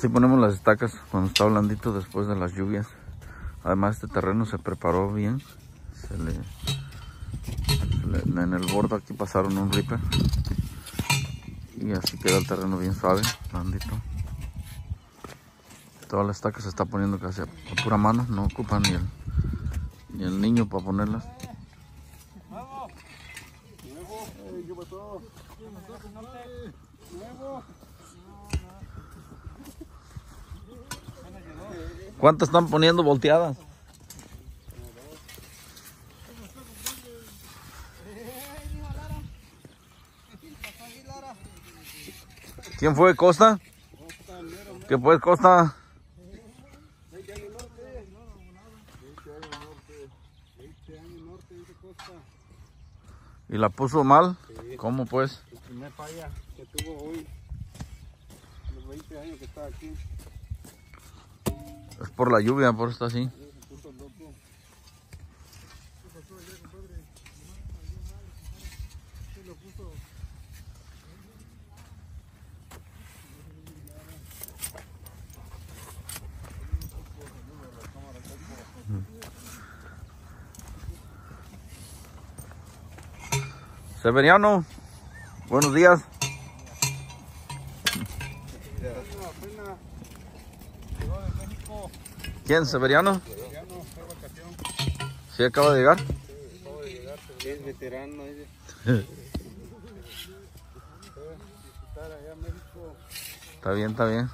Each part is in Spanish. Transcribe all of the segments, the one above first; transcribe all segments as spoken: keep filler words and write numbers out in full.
Así ponemos las estacas cuando está blandito después de las lluvias. Además este terreno se preparó bien. Se le, se le, en el borde aquí pasaron un ripper. Y así queda el terreno bien suave, blandito. Toda la estaca se está poniendo casi a pura mano. No ocupan ni el, ni el niño para ponerlas. ¿Cuántas están poniendo volteadas? ¿Quién fue? ¿Costa? ¿Qué pues, Costa? ¿Y la puso mal? Sí. ¿Cómo pues? La primera falla que tuvo hoy, los veinte años que está aquí. Es por la lluvia, por eso está así. Severiano, buenos días. ¿Quién? ¿Severiano? ¿Sí acaba de llegar? Es veterano. Está bien, está bien.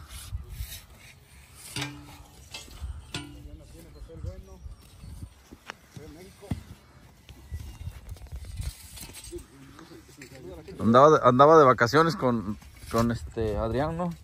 Andaba de, andaba de vacaciones con, con este Adrián, ¿no?